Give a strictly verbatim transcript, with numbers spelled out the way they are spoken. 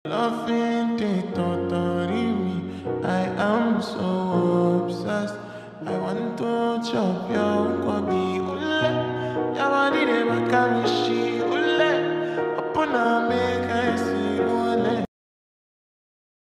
Loving the totally me, I am so obsessed. I want to chop your body.